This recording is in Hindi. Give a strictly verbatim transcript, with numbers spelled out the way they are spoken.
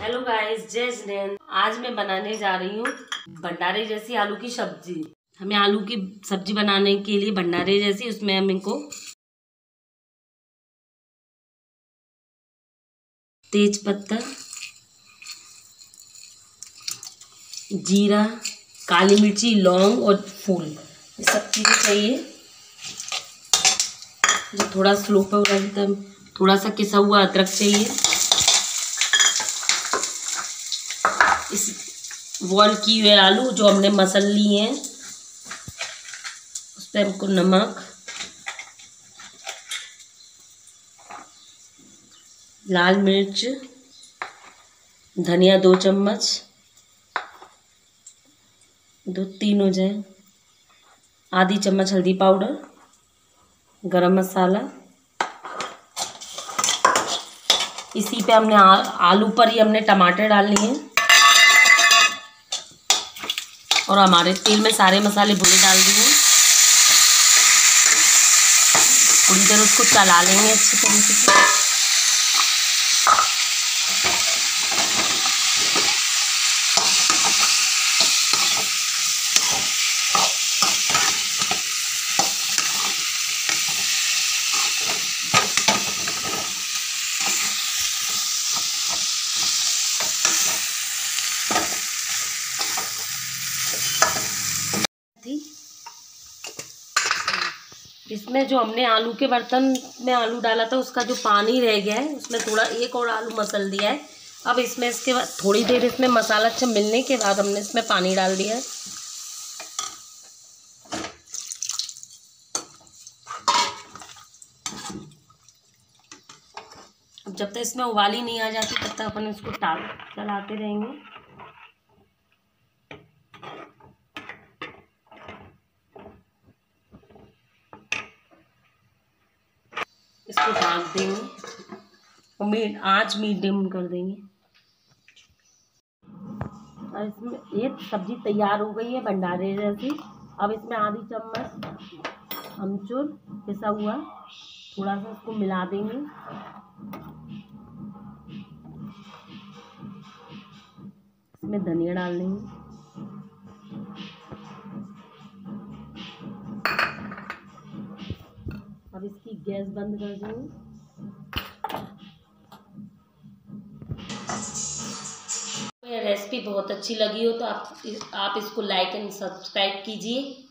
हेलो गाइस, जय जिनेंद्र। आज मैं बनाने जा रही हूँ भंडारे जैसी आलू की सब्जी। हमें आलू की सब्जी बनाने के लिए भंडारे जैसी, उसमें हम इनको तेज पत्ता, जीरा, काली मिर्ची, लौंग और फूल, ये सब चीज़ें चाहिए। जो थोड़ा स्लो पर रहता है, थोड़ा सा किसा हुआ अदरक चाहिए। इस बॉयल किए हुए आलू जो हमने मसल लिए हैं, उस पर हमको नमक, लाल मिर्च, धनिया दो चम्मच, दो तीन हो जाए, आधी चम्मच हल्दी पाउडर, गरम मसाला। इसी पे हमने आ, आलू पर ही हमने टमाटर डाल लिए हैं और हमारे तेल में सारे मसाले भुने डाल दिए हैं। थोड़ी देर उसको चला लेंगे अच्छी तरीके से। इसमें जो हमने आलू के बर्तन में आलू डाला था, उसका जो पानी रह गया है, उसमें थोड़ा एक और आलू मसल दिया है। अब इसमें इसके बाद थोड़ी देर इसमें मसाला अच्छा मिलने के बाद हमने इसमें पानी डाल दिया है। अब जब तक इसमें उबाली नहीं आ जाती तब तक अपन इसको टाल चलाते रहेंगे। इसको ढक देंगे और मीट आँच मीडियम कर देंगे। और इसमें एक सब्जी तैयार हो गई है भंडारे जैसी। अब इसमें आधी चम्मच अमचूर पिसा हुआ थोड़ा सा इसको मिला देंगे। इसमें धनिया डाल देंगे। अब इसकी गैस बंद कर देंगे। ये रेसिपी बहुत अच्छी लगी हो तो आप आप इसको लाइक एंड सब्सक्राइब कीजिए।